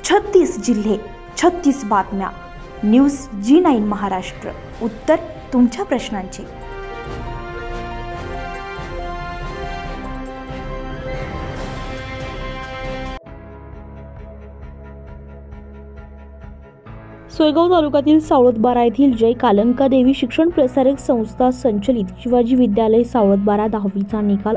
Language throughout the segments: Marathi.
36 जिल्हे, 36 बातम्या. News G9 Maharashtra. उत्तर तुमच्या प्रश्नांचे. सोयगाव तालुक्यातील सावळतबारा येथील जय कालंका देवी शिक्षण प्रसारक संस्था संचलित शिवाजी विद्यालय सावळतबारा 10वीचा निकाल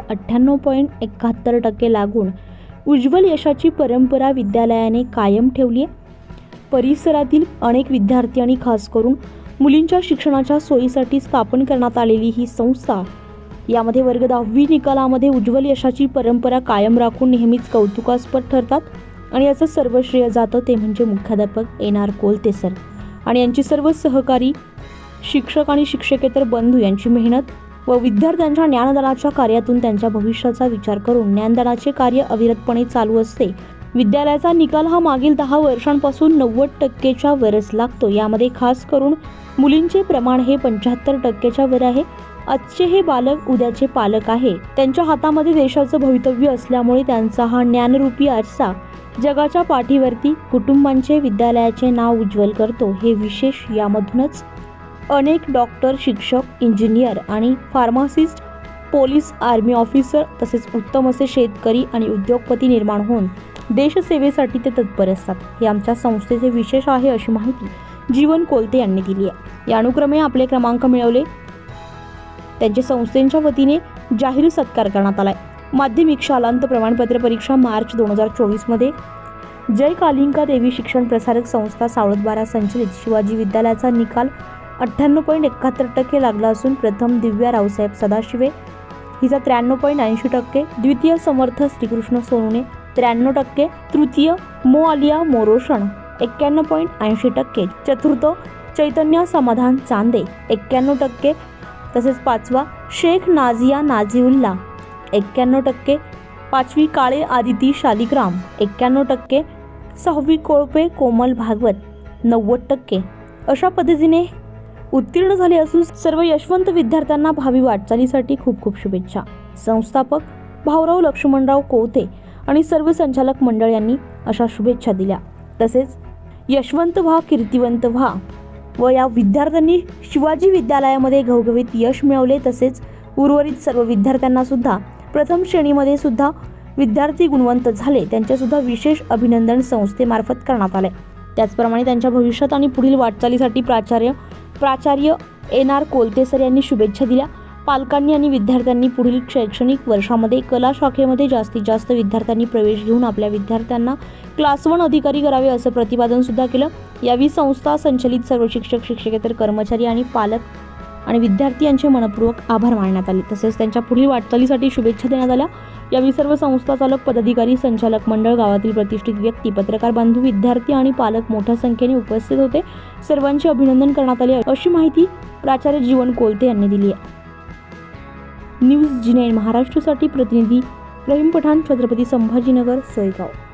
98.71% लागून उज्ज्वल यशाची परंपरा विद्यालयाने कायम ठेवली आहे. परिसरातील अनेक विद्यार्थी आणि खास करून मुलींच्या शिक्षणाच्या सोयीसाठी स्थापन करण्यात आलेली ही संस्था यामध्ये वर्ग 10वी निकालामध्ये उज्ज्वल यशाची परंपरा कायम राखून नेहमीच कौतुकास्पद ठरतात आणि याचं सर्व श्रेय जातं ते म्हणजे मुख्याध्यापक NR कोलते सर आणि यांची सर्व सहकारी शिक्षक आणि शिक्षकेतर बंधू यांची मेहनत व विद्यार्थ्यांच्या ज्ञानदानाच्या कार्यातून त्यांच्या भविष्याचा विचार करून ज्ञानदानाचे कार्य अविरतपणे चालू असते. विद्यालयाचा निकाल हा मागील 10 वर्षांपासून 90%च्या वरच लागतो. यामध्ये खास करून मुलींचे प्रमाण हे 75%च्या वर आहे. आजचे हे बालक उद्याचे पालक आहे. त्यांच्या हातामध्ये देशाचं भवितव्य असल्यामुळे त्यांचा हा ज्ञानरूपी आरसा जगाच्या पाठीवरती कुटुंबांचे विद्यालयाचे नाव उज्ज्वल करतो. हे विशेष यामधूनच अनेक डॉक्टर, शिक्षक, इंजिनियर आणि फार्मासिस्ट, पोलीस, आर्मी ऑफिसर तसेच उत्तम असे शेतकरी आणि उद्योगपती निर्माण होऊन देशसेवेसाठी ते तत्पर असतात. हे आमच्या संस्थेचे विशेष आहे अशी माहिती जीवन कोलते यांनी दिली आहे. या अनुक्रमे आपले क्रमांक मिळवले त्यांच्या संस्थेच्या वतीने जाहीर सत्कार करण्यात आलाय. माध्यमिक शालांत प्रमाणपत्र परीक्षा मार्च 2024 मध्ये जय कालिंका देवी शिक्षण प्रसारक संस्था सावळतबारा संचलित शिवाजी विद्यालयाचा निकाल 98.71% लागला असून प्रथम दिव्या रावसाहेब सदाशिवे हिचा 93.80%, द्वितीय समर्थ श्रीकृष्ण सोनुने 93%, तृतीय मो आलिया मोरोशन 91.80%, चतुर्थ चैतन्य समाधान चांदे 91%, तसेच पाचवा शेख नाझिया नाझीउल्ला 91%, पाचवी काळे आदिती शालिग्राम 91%, सहावी कोळपे कोमल भागवत 90%. अशा पद्धतीने उत्तीर्ण झाले असून सर्व यशवंत विद्यार्थ्यांना भावी वाटचालीसाठी खूप खूप शुभेच्छा. संस्थापक भाऊराव लक्ष्मणराव कोलते आणि सर्व संचालक मंडळ यांनी अशा शुभेच्छा दिल्या. तसेच यशवंत व्हा, कीर्तिवंत व्हा व या विद्यार्थ्यांनी शिवाजी विद्यालयामध्ये घवघवीत यश मिळवले. तसेच उर्वरित सर्व विद्यार्थ्यांना सुद्धा प्रथम श्रेणीमध्ये सुद्धा विद्यार्थी गुणवंत झाले त्यांचे सुद्धा विशेष अभिनंदन संस्थेमार्फत करण्यात आले. त्याचप्रमाणे त्यांच्या भविष्यात आणि पुढील वाटचालीसाठी प्राचार्य NR कोलते सर यांनी शुभेच्छा दिल्या. पालकांनी आणि विद्यार्थ्यांनी पुढील शैक्षणिक वर्षामध्ये कला शाखेमध्ये जास्तीत जास्त विद्यार्थ्यांनी प्रवेश घेऊन आपल्या विद्यार्थ्यांना क्लास 1 अधिकारी करावे असं प्रतिपादन सुद्धा केलं. यावेळी संस्था संचलित सर्व शिक्षक, शिक्षकेतर कर्मचारी आणि पालक आणि विद्यार्थी यांचे मनपूर्वक आभार मानण्यात आले. तसेच त्यांच्या पुढील वाटचालीसाठी शुभेच्छा देण्यात आल्या. यावेळी सर्व संस्था चालक, पदाधिकारी, संचालक मंडळ, गावातील प्रतिष्ठित व्यक्ती, पत्रकार बंधू, विद्यार्थी आणि पालक मोठ्या संख्येने उपस्थित होते. सर्वांचे अभिनंदन करण्यात आले अशी माहिती प्राचार्य जीवन कोलते यांनी दिली आहे. न्यूज G9 महाराष्ट्रसाठी प्रतिनिधी रहीम पठाण, छत्रपती संभाजीनगर, सोयगाव.